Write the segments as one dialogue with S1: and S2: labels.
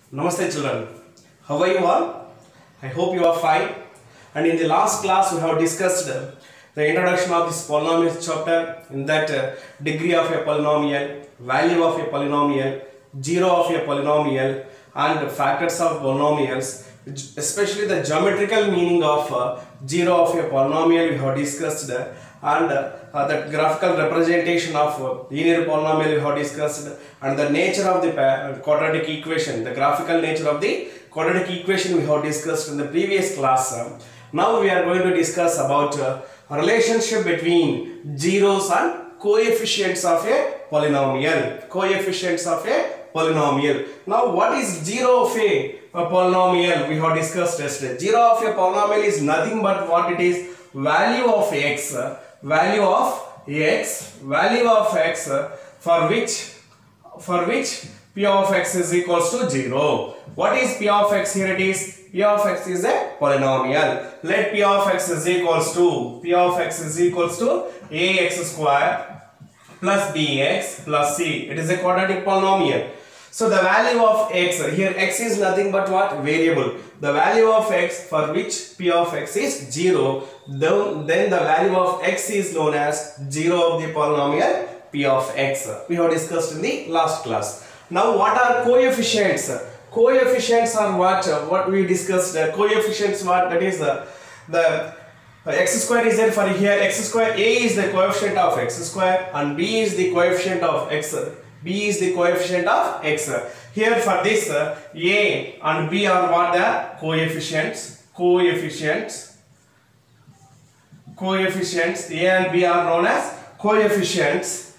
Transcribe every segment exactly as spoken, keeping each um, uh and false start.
S1: Namaste children, how are you all? I hope you are fine. And in the last class we have discussed uh, the introduction of this polynomials chapter. In that uh, degree of a polynomial, value of a polynomial, zero of a polynomial and factors of polynomials, especially the geometrical meaning of uh, zero of a polynomial we have discussed uh, and uh, uh, the graphical representation of uh, linear polynomial we have discussed and the nature of the quadratic equation, the graphical nature of the quadratic equation we have discussed in the previous class. Uh, now we are going to discuss about uh, a relationship between zeros and coefficients of a polynomial. Coefficients of a polynomial. Now what is zero of a, a polynomial we have discussed yesterday. Zero of a polynomial is nothing but what it is, value of x, uh, value of x, value of x uh, for which for which p of x is equals to zero. What is p of x? Here it is, p of x is a polynomial. Let p of x is equals to, p of x is equals to ax square plus bx plus c. It is a quadratic polynomial. So the value of x, here x is nothing but what? Variable. The value of x for which p of x is zero, then, then the value of x is known as zero of the polynomial p of x. We have discussed in the last class. Now what are coefficients? Coefficients are what? What we discussed. Uh, coefficients what? That is uh, the uh, x square is there for here. X square, a is the coefficient of x square and b is the coefficient of x. B is the coefficient of x. Here for this uh, a and b are what? The coefficients. Coefficients. Coefficients. A and b are known as coefficients.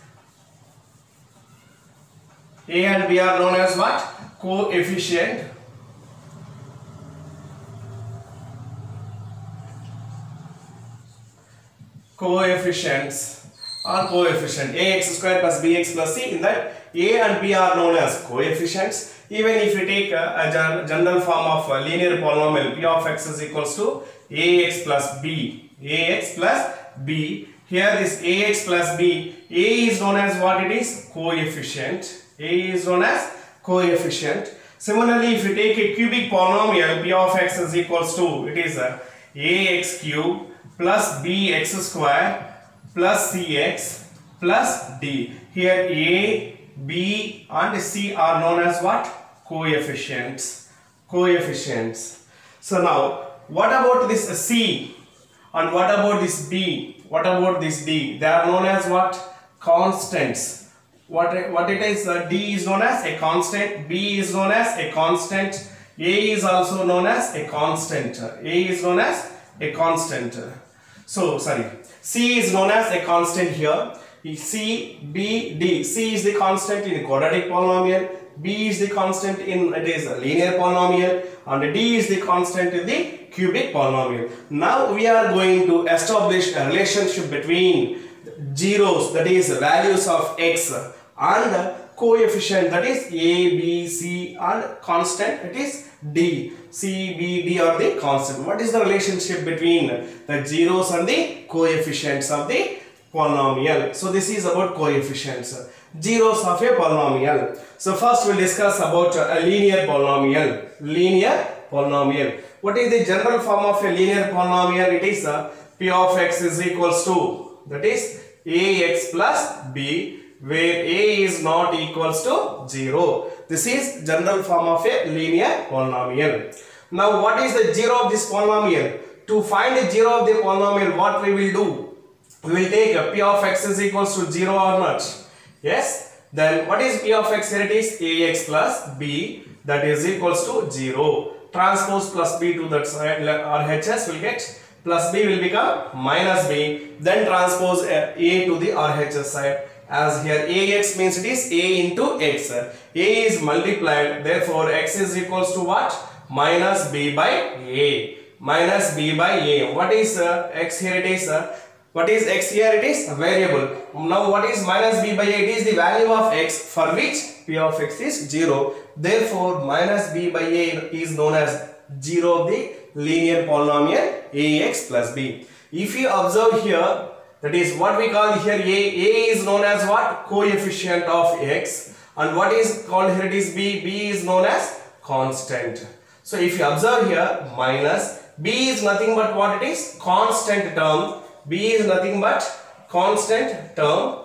S1: A and b are known as what? Coefficient. Coefficients or coefficient. Ax square plus bx plus c. In that a and b are known as coefficients. Even if you take a, a general form of a linear polynomial, p of x is equals to ax plus b. Ax plus b. Here this ax plus b. A is known as what it is? Coefficient. A is known as coefficient. Similarly, if you take a cubic polynomial, p of x is equals to, it is a ax cube plus bx square plus cx plus d. Here a, b and c are known as what? Coefficients. Coefficients. So now, what about this c and what about this b? What about this d? They are known as what? Constants. What, what it is, uh, d is known as a constant, b is known as a constant, a is also known as a constant, a is known as a constant. So, sorry, c is known as a constant here, c, b, d. C is the constant in quadratic polynomial, b is the constant in, it is a linear polynomial, and d is the constant in the cubic polynomial. Now we are going to establish a relationship between zeros, that is values of x, and coefficient, that is a, b, c, and constant, it is d. C, b, d are the constant. What is the relationship between the zeros and the coefficients of the polynomial? So this is about coefficients, zeros of a polynomial. So first we will discuss about a linear polynomial. Linear polynomial. What is the general form of a linear polynomial? It is a p of x is equals to, that is ax plus b, where a is not equals to zero. This is general form of a linear polynomial. Now what is the zero of this polynomial? To find the zero of the polynomial, what we will do? We will take a p of x is equals to zero or not. Yes? Then what is p of x? Here it is ax plus b, that is equals to zero. Transpose plus b to that side, R H S will get plus b will become minus b. Then transpose a, a to the R H S side. As here ax means it is a into x. A is multiplied, therefore x is equals to what? Minus b by a. Minus b by a. What is uh, x here? It is uh, what is x here? It is a variable. Now what is minus b by a? It is the value of x for which p of x is zero. Therefore minus b by a is known as zero of the linear polynomial ax plus b. If you observe here, that is what we call here a. A is known as what? Coefficient of x. And what is called here? It is b. B is known as constant. So if you observe here, minus, b is nothing but what it is? Constant term. B is nothing but constant term.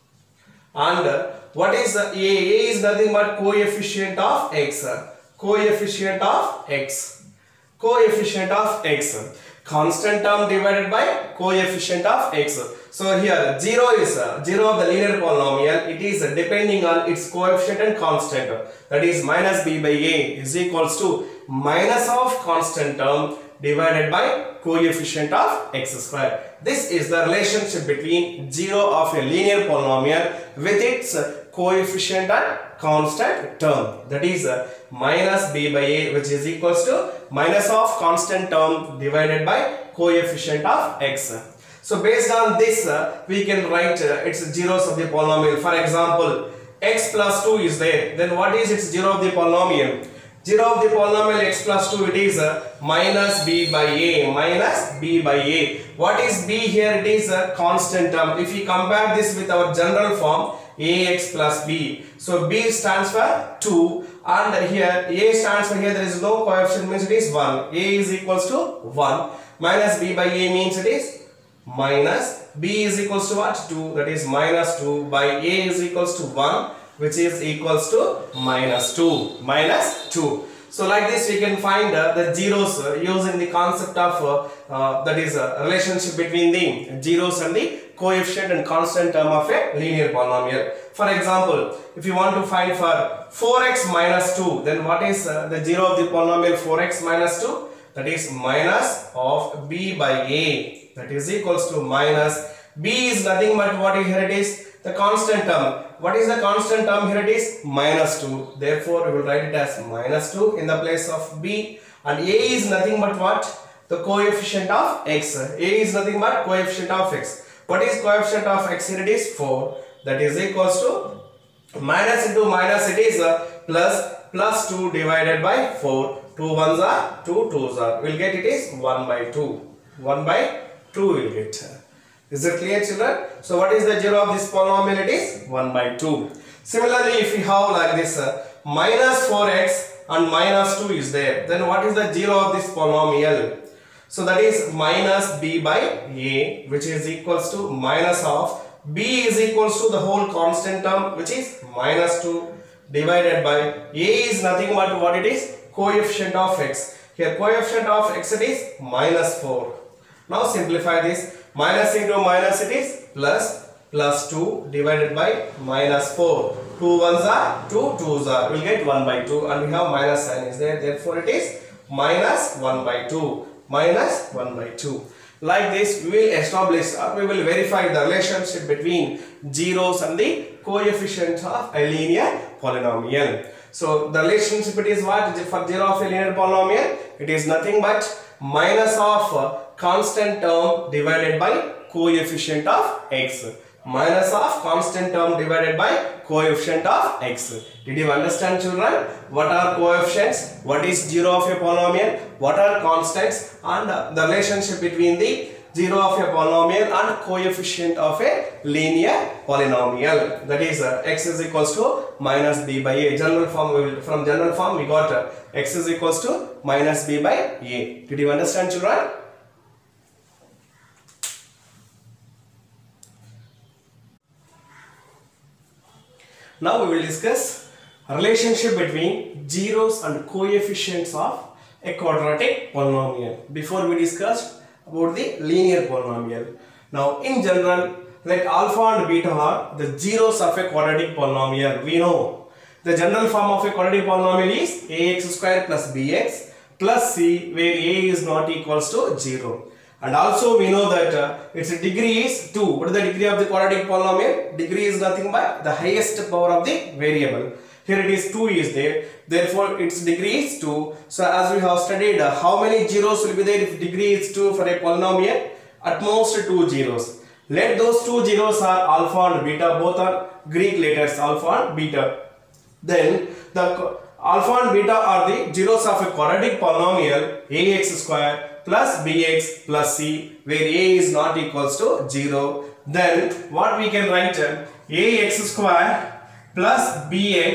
S1: And uh, what is the a? A is nothing but coefficient of x. Coefficient of x. Coefficient of x. Constant term divided by coefficient of x. So here zero is uh, zero of the linear polynomial. It is uh, depending on its coefficient and constant. That is minus b by a is equals to minus of constant term divided by coefficient of x square. This is the relationship between zero of a linear polynomial with its uh, coefficient and constant term. That is uh, minus b by a, which is equals to minus of constant term divided by coefficient of x. So based on this, uh, we can write uh, its zeros of the polynomial. For example, x plus two is there. Then what is its zero of the polynomial? Zero of the polynomial x plus two, it is uh, minus b by a. Minus b by a. What is b here? It is a constant term. If we compare this with our general form, ax plus b. So b stands for two, and here a stands for, here there is no coefficient, means it is one. A is equals to one. Minus b by a means it is minus. B is equals to what? two. That is minus two by a is equals to one, which is equals to minus two. Minus two. So like this we can find uh, the zeros uh, using the concept of uh, uh, that is a relationship between the zeros and the coefficient and constant term of a linear polynomial. For example, if you want to find for four x minus two, then what is uh, the zero of the polynomial four x minus two? That is minus of b by a. That is equals to minus. B is nothing but what here it is? The constant term. What is the constant term here? It is minus two. Therefore, we will write it as minus two in the place of b. And a is nothing but what? The coefficient of x. A is nothing but coefficient of x. What is coefficient of x here? It is four. That is equals to minus into minus, it is a plus. Plus two divided by four. two ones are two twos are. We'll get it is one by two. one by two we'll get. Is it clear, children? So what is the zero of this polynomial? It is one by two. Similarly, if we have like this uh, minus four x and minus two is there, then what is the zero of this polynomial? So that is minus b by a, which is equals to minus of b is equals to the whole constant term, which is minus two divided by a is nothing but what it is? Coefficient of x. Here coefficient of x it is minus four. Now simplify this. Minus into minus it is plus. Plus two divided by minus four. two ones are two twos are. We'll get one by two, and we have minus sign is there. Therefore it is minus one by two. Minus one by two. Like this we will establish or we will verify the relationship between zeros and the coefficients of a linear polynomial. So the relationship it is what? For zero of a linear polynomial, it is nothing but minus of constant term divided by coefficient of x. Minus of constant term divided by coefficient of x. Did you understand, children? What are coefficients? What is zero of a polynomial? What are constants? And the relationship between the zero of a polynomial and coefficient of a linear polynomial. That is uh, x is equals to minus b by a. General form, we will, from general form we got uh, x is equals to minus b by a. Did you understand, children? Now we will discuss relationship between zeros and coefficients of a quadratic polynomial. Before we discussed about the linear polynomial. Now in general, let alpha and beta are the zeros of a quadratic polynomial. We know the general form of a quadratic polynomial is ax square plus bx plus c, where a is not equals to zero. And also we know that uh, its degree is two. What is the degree of the quadratic polynomial? Degree is nothing but the highest power of the variable. Here it is two is there. Therefore its degree is two. So as we have studied, uh, how many zeros will be there if degree is two for a polynomial? At most two zeros. Let those two zeros are alpha and beta. Both are Greek letters, alpha and beta. Then the alpha and beta are the zeros of a quadratic polynomial ax square plus bx plus c, where a is not equals to zero. Then what we can write? Ax square plus bx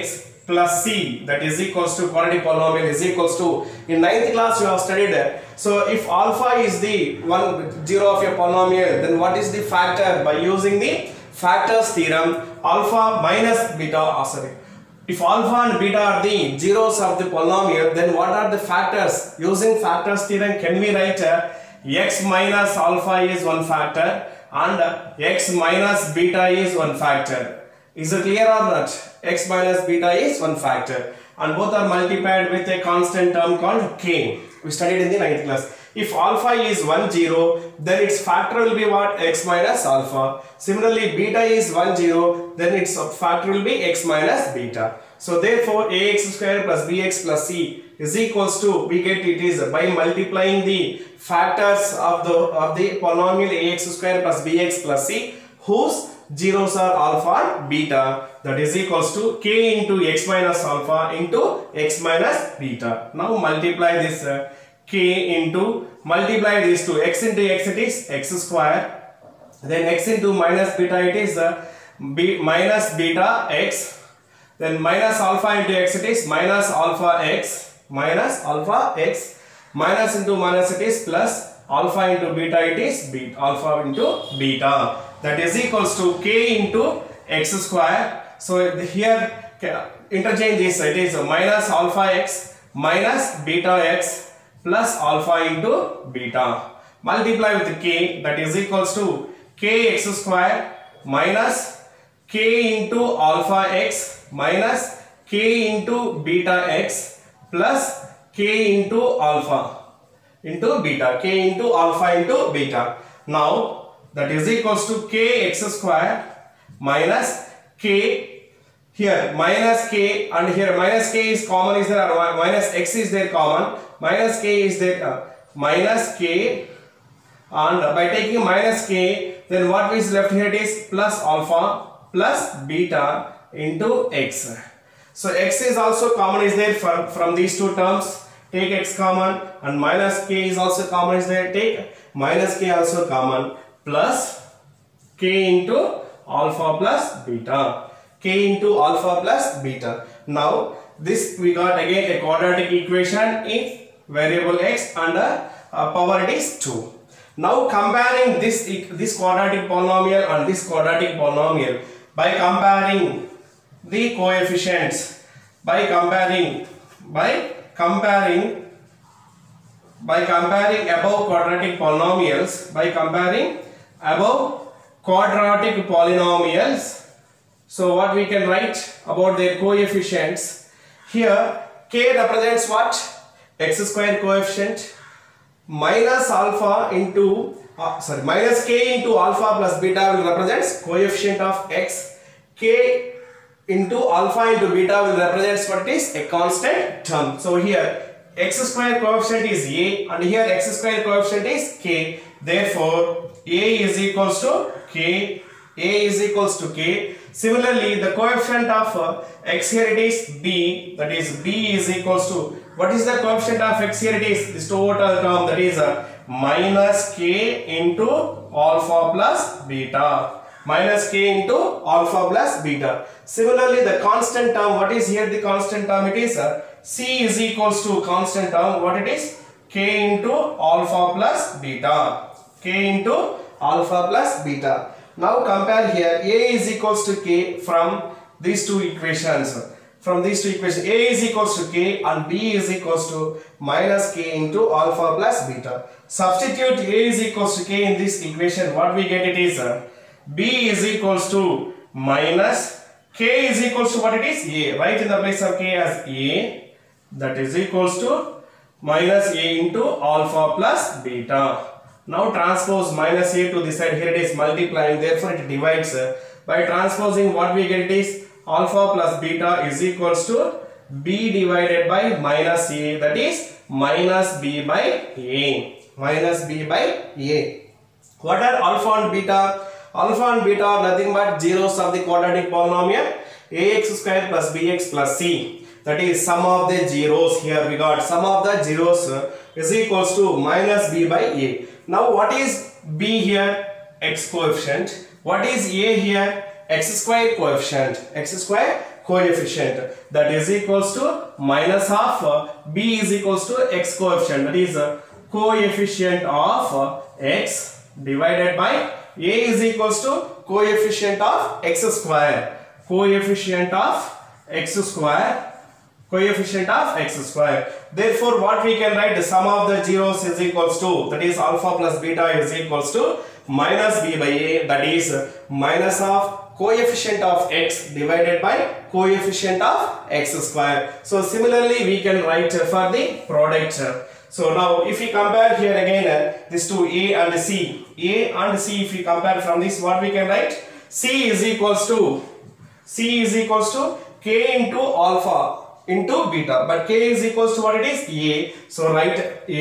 S1: plus c, that is equals to quadratic polynomial is equals to, in ninth class you have studied. So if alpha is the one zero of a polynomial, then what is the factor? By using the factors theorem, alpha minus beta, oh sorry, if alpha and beta are the zeros of the polynomial, then what are the factors? Using factors theorem, can we write uh, x minus alpha is one factor and uh, x minus beta is one factor. Is it clear or not? X minus beta is one factor and both are multiplied with a constant term called k. We studied in the ninth class. If alpha is one zero, then its factor will be what? X minus alpha. Similarly, beta is one zero, then its factor will be x minus beta. So therefore, ax square plus bx plus c is equals to, we get it is by multiplying the factors of the of the polynomial ax square plus bx plus c, whose zeros are alpha and beta, that is equals to k into x minus alpha into x minus beta. Now multiply this uh, k into, multiply these two, x into x it is x square, then x into minus beta it is uh, b minus beta x, then minus alpha into x it is minus alpha x, minus alpha x, minus into minus it is plus, alpha into beta it is beta, alpha into beta, that is equals to k into x square. So here interchange this, it is minus alpha x minus beta x plus alpha into beta, multiply with k, that is equals to kx square minus k into alpha x minus k into beta x plus k into alpha into beta, k into alpha into beta. Now that is equals to kx square minus k, here minus k and here minus k is common, is there, or minus x is there common, minus k is there, uh, minus k, and by taking minus k, then what is left here, it is plus alpha plus beta into x. So x is also common is there from, from these two terms, take x common, and minus k is also common is there, take minus k also common, plus k into alpha plus beta, k into alpha plus beta. Now this we got again a quadratic equation if variable x and uh, uh, power it is two. Now comparing this this quadratic polynomial and this quadratic polynomial by comparing the coefficients, by comparing by comparing by comparing above quadratic polynomials, by comparing above quadratic polynomials. So what we can write about their coefficients? Here k represents what? X square coefficient minus alpha into uh, sorry minus k into alpha plus beta will represents coefficient of x, k into alpha into beta will represents what is a constant term. So here x square coefficient is a and here x square coefficient is k, therefore a is equals to k, a is equals to k. Similarly, the coefficient of uh, x here it is b, that is b is equals to, what is the coefficient of x here, it is this total term, that is uh, minus k into alpha plus beta, minus k into alpha plus beta. Similarly, the constant term, what is here the constant term, it is uh, c is equals to constant term, what it is, k into alpha plus beta, k into alpha plus beta. Now compare here, a is equals to k from these two equations, from these two equations, a is equals to k and b is equals to minus k into alpha plus beta. Substitute a is equals to k in this equation, what we get, it is uh, b is equals to minus k is equals to what it is, a, write in the place of k as a, that is equals to minus a into alpha plus beta. Now transpose minus a to this side, here it is multiplying, therefore it divides. By transposing what we get is alpha plus beta is equals to b divided by minus a, that is minus b by a, minus b by a. What are alpha and beta? Alpha and beta are nothing but zeros of the quadratic polynomial ax square plus bx plus c, that is sum of the zeros. Here we got sum of the zeros is equals to minus b by a. Now what is b here? X coefficient. What is a here? X square coefficient. X square coefficient, that is equals to minus half uh, b is equals to x coefficient, that is uh, coefficient of uh, x divided by a is equals to coefficient of x square, coefficient of x square, coefficient of x square. Therefore, what we can write, the sum of the zeros is equals to, that is alpha plus beta is equals to minus b by a, that is minus of coefficient of x divided by coefficient of x square. So similarly we can write for the product. So now if we compare here again this to a and c, a and c, if we compare from this, what we can write, c is equals to, c is equals to k into alpha into beta, but k is equals to what it is, a. So write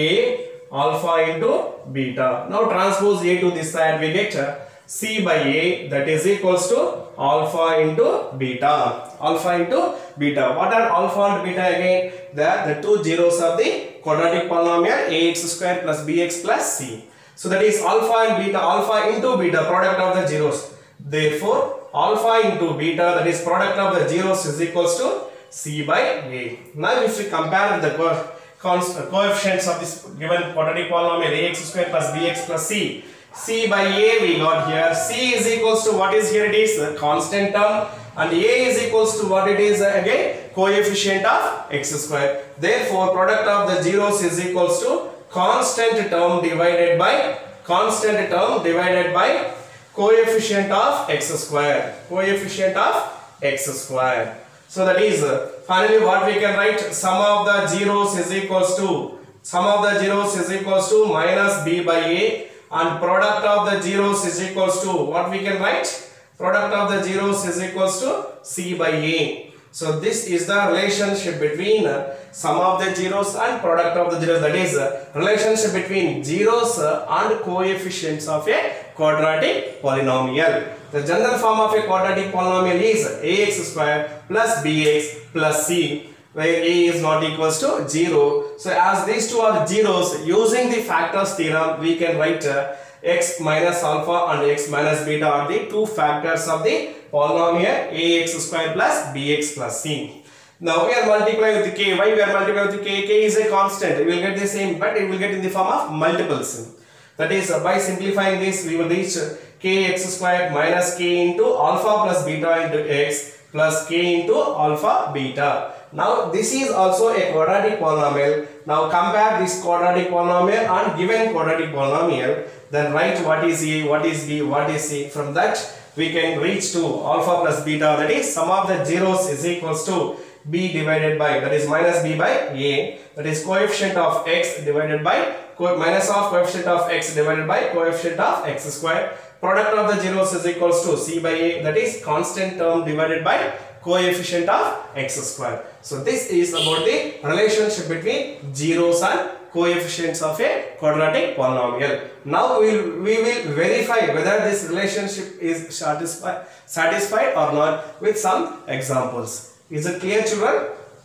S1: a alpha into beta. Now transpose a to this side, we get c by a, that is equals to alpha into beta, alpha into beta. What are alpha and beta again? They are the two zeros of the quadratic polynomial ax square plus bx plus c. So that is alpha and beta, alpha into beta, product of the zeros. Therefore alpha into beta, that is product of the zeros, is equals to c by a. Now if we compare the co coefficients of this given quadratic polynomial ax square plus bx plus c, c by a we got here, c is equals to what is here, it is a constant term, and a is equals to what it is again, coefficient of x square. Therefore product of the zeros is equals to constant term divided by constant term divided by coefficient of x square, coefficient of x square. So that is uh, finally what we can write, sum of the zeros is equals to, sum of the zeros is equals to minus b by a, and product of the zeros is equals to what we can write, product of the zeros is equals to c by a. So this is the relationship between uh, sum of the zeros and product of the zeros, that is uh, relationship between zeros uh, and coefficients of a quadratic polynomial. The general form of a quadratic polynomial is ax square plus bx plus c, where a is not equals to zero. So as these two are zeros, using the factors theorem we can write uh, x minus alpha and x minus beta are the two factors of the polynomial ax square plus bx plus c. Now we are multiplying with k. Why we are multiplying with k? K is a constant. We will get the same, but it will get in the form of multiples. That is, uh, by simplifying this, we will reach uh, kx square minus k into alpha plus beta into x plus k into alpha beta. Now this is also a quadratic polynomial. Now compare this quadratic polynomial and given quadratic polynomial, then write what is a, what is b, what is c. From that we can reach to alpha plus beta, that is sum of the zeros is equals to b divided by, that is minus b by a, that is coefficient of x divided by co minus of coefficient of x divided by coefficient of x square. Product of the zeros is equals to c by a, that is constant term divided by coefficient of x square. So this is about the relationship between zeros and coefficients of a quadratic polynomial. Now we will, we will verify whether this relationship is satisfied, satisfied or not with some examples. Is it clear, children?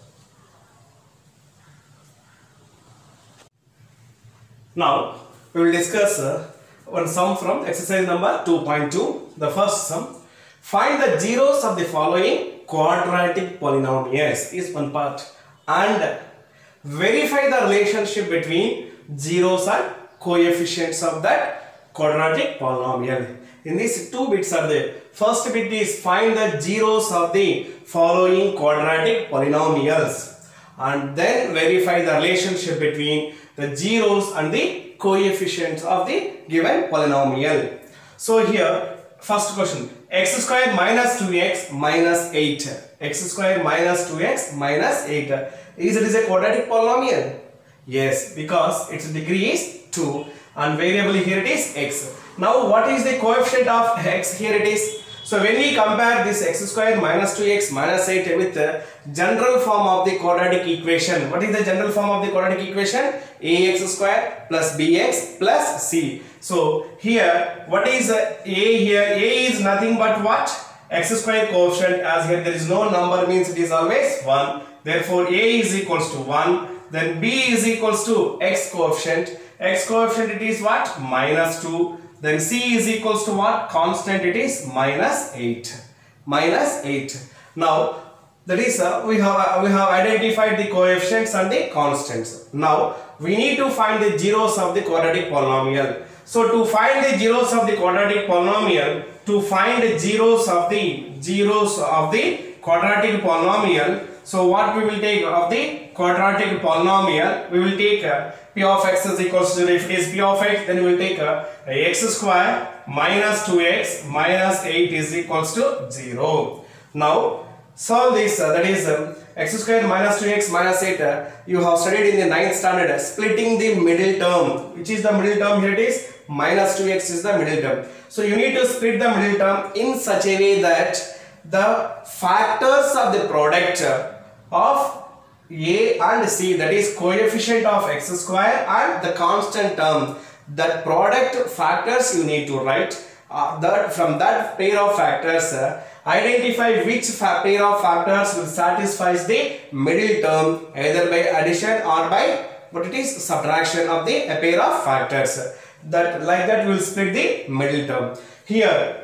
S1: Now we will discuss uh, one sum from exercise number two point two. The first sum, find the zeros of the following quadratic polynomials is one part, and verify the relationship between zeros and coefficients of that quadratic polynomial. In these two bits are there. First bit is find the zeros of the following quadratic polynomials, and then verify the relationship between the zeros and the coefficients of the given polynomial. So here first question, x square minus two x minus eight, x square minus two x minus eight, is it is a quadratic polynomial? Yes, because its degree is two and variable here it is x. Now what is the coefficient of x? Here it is. So when we compare this x square minus two x minus eight with the general form of the quadratic equation, what is the general form of the quadratic equation? Ax square plus bx plus c. So here what is a here? A is nothing but what? X square coefficient, as here there is no number means it is always one. Therefore a is equals to one. Then b is equals to x coefficient. X coefficient it is what? Minus two. Then c is equals to what? Constant, it is minus eight. Minus eight. Now That is, uh, we have uh, we have identified the coefficients and the constants. Now we need to find the zeros of the quadratic polynomial. So to find the zeros of the quadratic polynomial, to find the zeros of the zeros of the quadratic polynomial, so what we will take of the quadratic polynomial, we will take uh, p of x is equals to zero. If it is p of x, then we will take uh, x square minus two x minus eight is equals to zero. Now solve this, uh, that is um, x square minus two x minus eight, uh, you have studied in the ninth standard, uh, splitting the middle term. Which is the middle term? Here it is minus two x is the middle term. So you need to split the middle term in such a way that the factors of the product of a and c, that is coefficient of x square and the constant term, that product factors you need to write. Uh, that from that pair of factors, uh, identify which pair of factors will satisfy the middle term, either by addition or by what it is subtraction of the a pair of factors. That like that will split the middle term. Here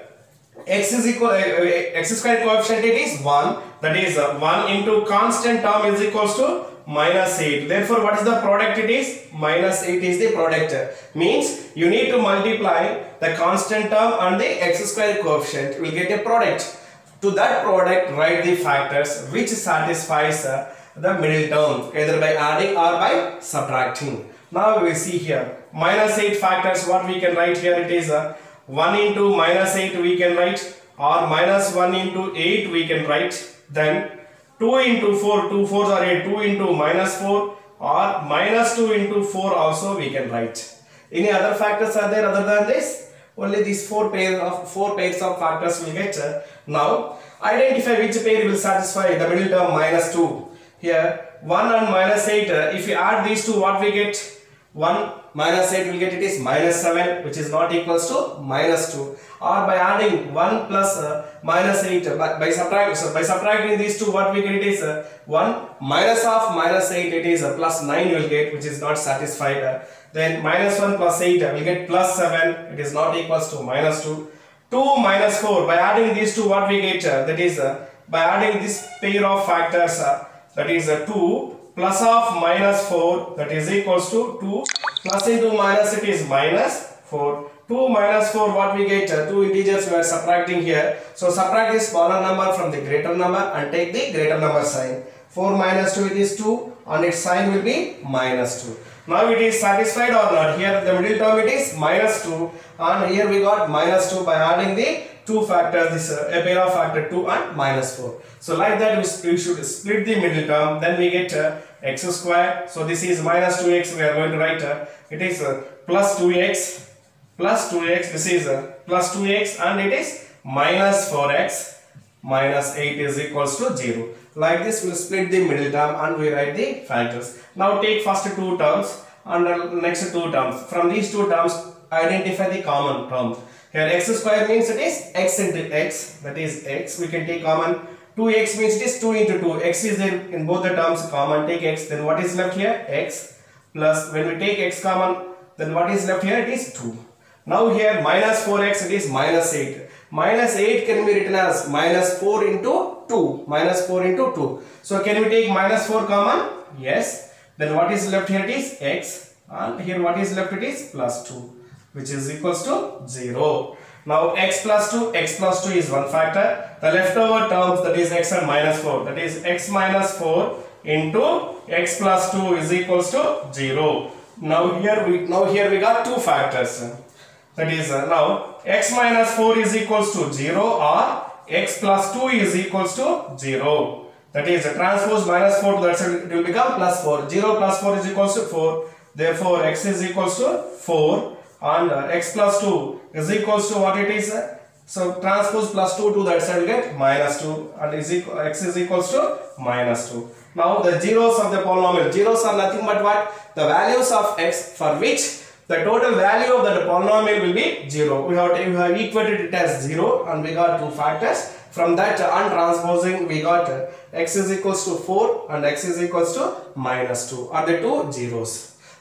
S1: x is equal uh, x square coefficient it is one, that is uh, one into constant term is equals to minus eight. Therefore what is the product? It is minus eight is the product. Means you need to multiply the constant term and the x square coefficient, will get a product. To that product write the factors which satisfies uh, the middle term, either by adding or by subtracting. Now we see here minus eight factors, what we can write here, it is uh, one into minus eight we can write, or minus one into eight we can write. Then two into four, two fours are eight, two into minus four, or minus two into four also we can write. Any other factors are there other than this? Only these four pairs of four pairs of factors will get. Uh, now identify which pair will satisfy the middle term minus two. Here one and minus eight, uh, if you add these two, what we get? one minus eight will get it is minus seven, which is not equals to minus two. Or by adding one plus uh, minus eight, uh, by, by, subtract, so by subtracting these two, what we get it is uh, one minus of minus eight, it is uh, plus nine you will get, which is not satisfied. Uh, then minus one plus eight, uh, will get plus seven, it is not equals to minus two. two minus four, by adding these two, what we get? Uh, that is uh, by adding this pair of factors, uh, that is uh, two plus of minus four, that is equals to two plus into minus, it is minus four. two minus four, what we get? Uh, two integers we are subtracting here. So subtract the smaller number from the greater number and take the greater number sign. four minus two, it is two, and its sign will be minus two. Now it is satisfied or not? Here the middle term it is minus two, and here we got minus two by adding the two factors, this uh, a pair of factor two and minus four. So like that we, we should split the middle term, then we get uh, x square. So this is minus two x, we are going to write uh, it is uh, plus two x plus two x, this is uh, plus two x, and it is minus four x minus eight is equals to zero. Like this we will split the middle term and we write the factors. Now take first two terms and uh, next two terms. From these two terms identify the common term. Here x square means it is x into x, that is x, we can take common. two x means it is two into two, x is there in both the terms common, take x, then what is left here? X plus, when we take x common, then what is left here? It is two. Now here minus four x, it is minus eight. Minus eight can be written as minus four into two, minus four into two. So can we take minus four common? Yes. Then what is left here? It is x, and here what is left? It is plus two, which is equals to zero. Now x plus two, x plus two is one factor. The leftover terms, that is x and minus four, that is x minus four into x plus two is equals to zero. Now here we now here we got two factors. That is uh, now x minus four is equals to zero, or x plus two is equals to zero. That is uh, transpose minus four to that side, it will become plus four. zero plus four is equals to four. Therefore x is equals to four, and uh, x plus two is equals to what it is? Uh, so transpose plus two to that side will get minus two, and is equal, x is equals to minus two. Now the zeros of the polynomial, zeros are nothing but what? The values of x for which the total value of the polynomial will be zero. We have, we have equated it as zero, and we got two factors. From that uh, untransposing, we got uh, x is equals to four and x is equals to minus two are the two zeros.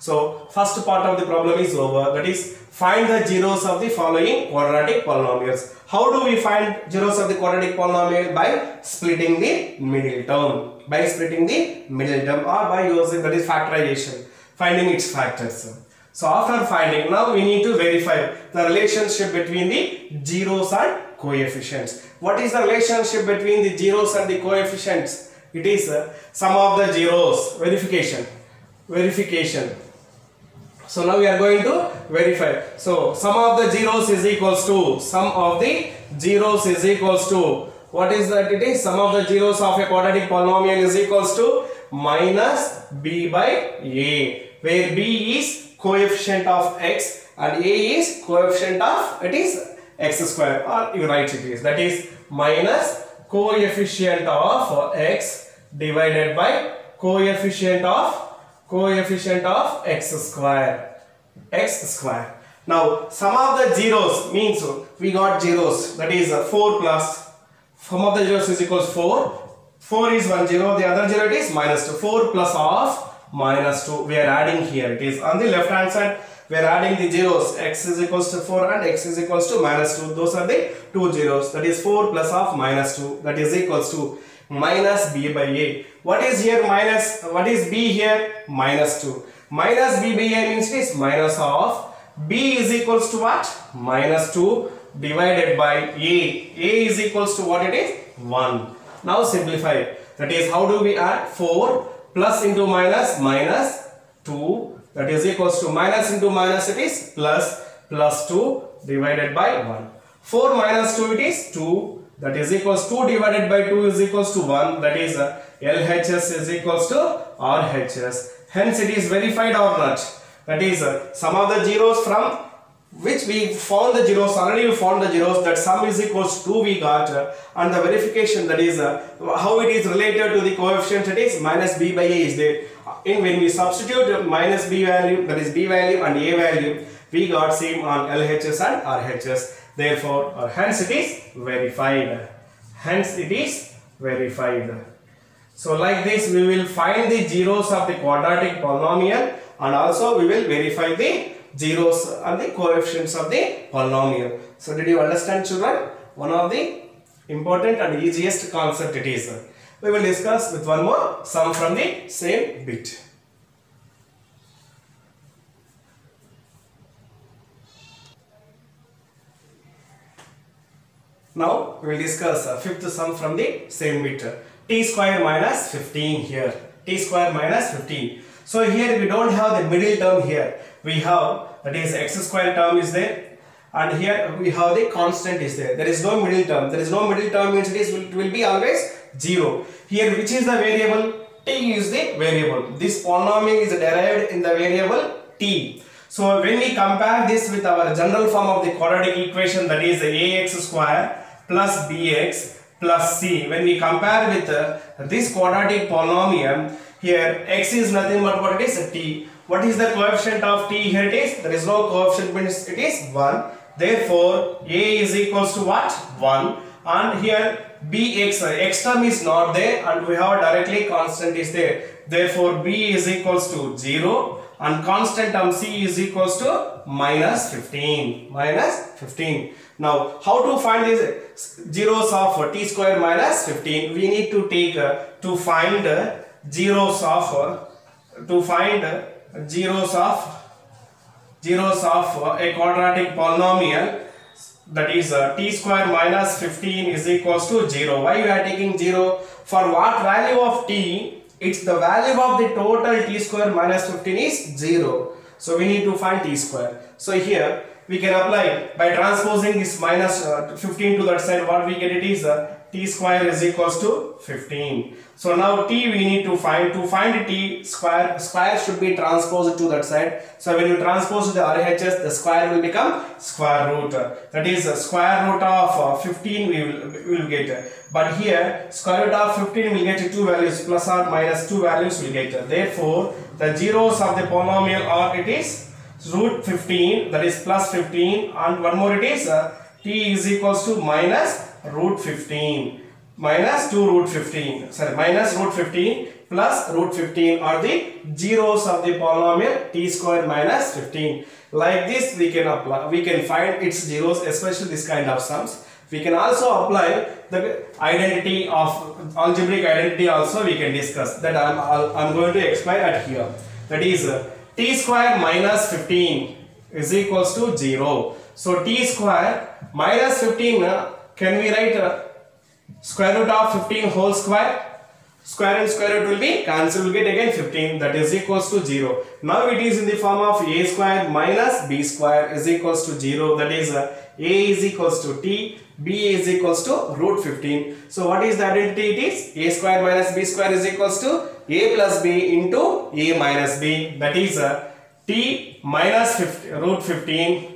S1: So first part of the problem is over. That is, find the zeros of the following quadratic polynomials. How do we find zeros of the quadratic polynomial? By splitting the middle term. By splitting the middle term or by using, that is, factorization. Finding its factors. So after finding, now we need to verify the relationship between the zeros and coefficients. What is the relationship between the zeros and the coefficients? It is uh, sum of the zeros. Verification. Verification. So now we are going to verify. So sum of the zeros is equals to, sum of the zeros is equals to, what is that? It is sum of the zeros of a quadratic polynomial is equals to minus b by a, where b is coefficient of x and a is coefficient of, it is x square, or you write it is, that is minus coefficient of x divided by coefficient of coefficient of x square, x square. Now sum of the zeros means we got zeros, that is four plus, sum of the zeros is equals four, four is one zero, the other zero it is minus two, four plus of minus two, we are adding here, it is on the left hand side, we are adding the zeros, x is equals to four and x is equals to minus two, those are the two zeros, that is four plus of minus two, that is equals to minus b by a. What is here minus, what is b here? Minus two. Minus b by a means it is minus of, b is equals to what? Minus two divided by a. A is equals to what it is? one. Now simplify. That is, how do we add? four plus into minus, minus two, that is equals to minus into minus, it is plus, plus two divided by one. four minus two, it is two, that is equals two divided by two is equals to one, that is uh, L H S is equals to R H S. Hence it is verified or not. That is uh, sum of the zeros from which we found the zeros, already we found the zeros, that sum is equals to two we got, uh, and the verification, that is uh, how it is related to the coefficient, it is minus b by a is there. In when we substitute minus b value, that is b value and a value, we got same on L H S and R H S. Therefore, uh, hence it is verified. Hence it is verified. So like this we will find the zeros of the quadratic polynomial, and also we will verify the zeros and the coefficients of the polynomial. So did you understand, children? One of the important and easiest concept it is. We will discuss with one more sum from the same bit. Now we will discuss a fifth sum from the same bit. T square minus fifteen here. T square minus fifteen. So here we don't have the middle term here. We have, that is, x square term is there, and here we have the constant is there. There is no middle term. There is no middle term means it is it will be always zero. Here which is the variable? T is the variable. This polynomial is derived in the variable t. So when we compare this with our general form of the quadratic equation, that is ax square plus bx plus c, when we compare with uh, this quadratic polynomial, here x is nothing but what it is? T. What is the coefficient of t? Here it is, there is no coefficient, means it is one. Therefore a is equals to what? one. And here bx, x term is not there, and we have directly constant is there. Therefore b is equals to zero, and constant term c is equals to minus fifteen. Minus fifteen. Now how to find these zeros of t square minus fifteen? We need to take uh, to find uh, zeros of uh, to find uh, zeros of zeros of uh, a quadratic polynomial, that is uh, t square minus fifteen is equals to zero. Why we are taking zero? For what value of t? It's the value of the total t square minus fifteen is zero. So we need to find t square. So here we can apply by transposing this minus uh, fifteen to that side. What we get it is uh, t square is equals to fifteen. So now t we need to find. To find t square, square should be transposed to that side. So when you transpose the R H S, the square will become square root. That is uh, square root of uh, fifteen we will, we will get. But here square root of fifteen will get two values, plus or minus two values will get. Therefore the zeros of the polynomial are, it is root fifteen, that is plus fifteen, and one more it is uh, t is equals to minus root fifteen, minus two root fifteen, sorry, minus root fifteen, plus root fifteen are the zeros of the polynomial t square minus fifteen. Like this we can apply, we can find its zeros, especially this kind of sums. We can also apply the identity of algebraic identity also we can discuss. That I am I'm going to explain at here. That is uh, t square minus fifteen is equals to zero. So t square minus fifteen uh, can we write uh, square root of fifteen whole square? Square and square root will be cancelled, will get again fifteen, that is equals to zero. Now it is in the form of a square minus b square is equals to zero, that is uh, a is equals to t, b is equals to root fifteen. So what is the identity? It is a square minus b square is equals to a plus b into a minus b, that is uh, t minus root fifteen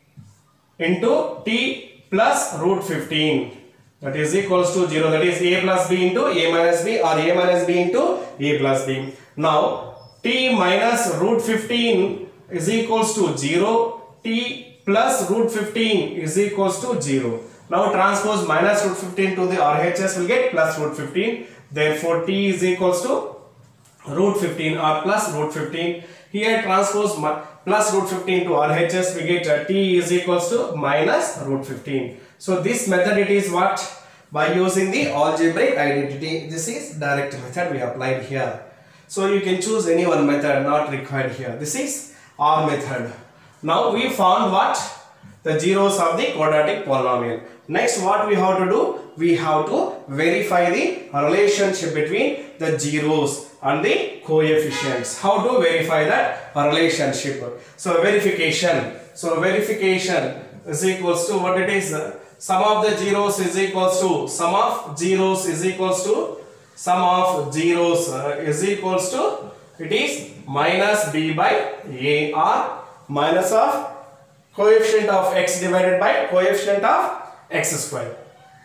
S1: into t plus root fifteen. That is equals to zero, that is a plus b into a minus b or a minus b into a plus b. Now t minus root fifteen is equals to zero, t plus root fifteen is equals to zero. Now transpose minus root fifteen to the R H S will get plus root fifteen. Therefore t is equals to root fifteen or plus root fifteen. Here transpose plus root fifteen to R H S, we get uh, t is equals to minus root fifteen. So this method it is what? By using the algebraic identity. This is direct method we applied here. So you can choose any one method, not required here. This is our method. Now we found what? The zeros of the quadratic polynomial. Next what we have to do? We have to verify the relationship between the zeros and the coefficients. How to verify that relationship? So verification. So verification is equals to what it is? Sum of the zeros is equals to sum of zeros is equals to sum of zeros uh, is equals to it is minus b by a or minus of coefficient of x divided by coefficient of x square.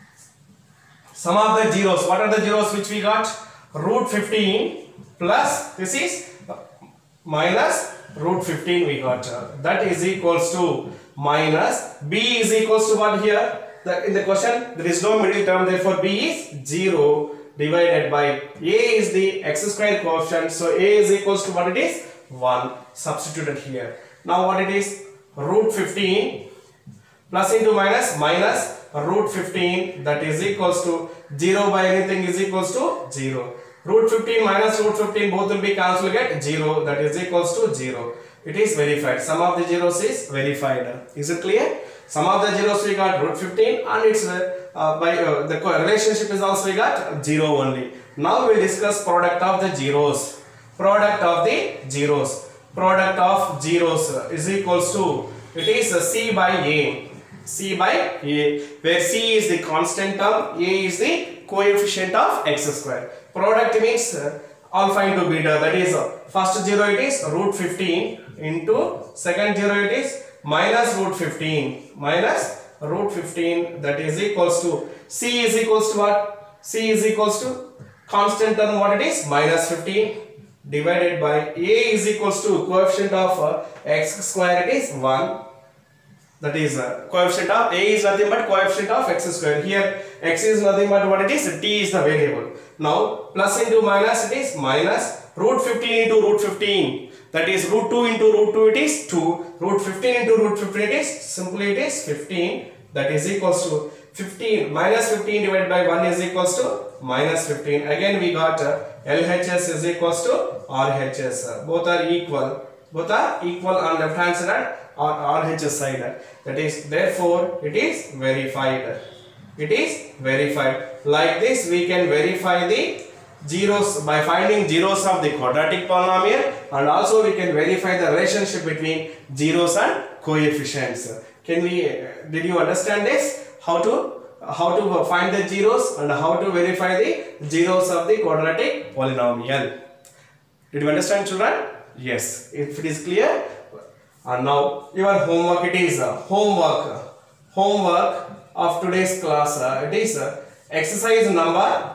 S1: Sum of the zeros. What are the zeros which we got? Root fifteen plus this is minus root fifteen we got. That is equals to minus b is equals to what here? The, in the question there is no middle term, therefore b is zero divided by a is the x square coefficient. So a is equals to what it is? one. Substituted here. Now what it is? Root fifteen plus into minus minus root fifteen, that is equals to zero by anything is equals to zero. Root fifteen minus root fifteen both will be cancelled, get zero, that is equals to zero. It is verified. Sum of the zeros is verified. Is it clear? Sum of the zeros we got root fifteen and it's uh, uh, by uh, the relationship is also we got zero only. Now we will discuss product of the zeros. Product of the zeros. Product of zeros is equals to it is uh, c by a. C by a, where c is the constant term, a is the coefficient of x square. Product means uh, alpha into beta, that is uh, first zero it is root fifteen into second zero it is minus root fifteen minus root fifteen, that is equals to c is equals to what? C is equals to constant term, what it is? Minus fifteen divided by a is equals to coefficient of uh, x square, it is one. That is uh, coefficient of a is nothing but coefficient of x square. Here x is nothing but what it is? T is the variable. Now plus into minus, it is minus root fifteen into root fifteen. That is root two into root two, it is two. Root fifteen into root fifteen, it is simply it is fifteen. That is equals to fifteen minus fifteen divided by one is equals to minus fifteen. Again we got uh, L H S is equals to R H S. Uh, both are equal. Both are equal on left hand side or R H S side. That is therefore it is verified. It is verified. Like this we can verify the zeros by finding zeros of the quadratic polynomial, and also we can verify the relationship between zeros and coefficients. Can we? Did you understand this? How to how to find the zeros and how to verify the zeros of the quadratic polynomial? Did you understand, children? Yes. If it is clear. And now your homework, it is uh, homework homework of today's class. Uh, it is uh, exercise number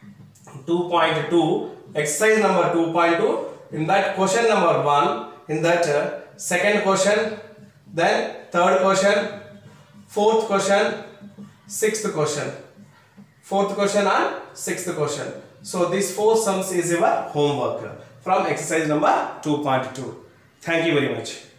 S1: two point two. Exercise number two point two. In that question number one, in that uh, second question, then third question, fourth question, sixth question, fourth question and sixth question. So these four sums is your homework from exercise number two point two. Thank you very much.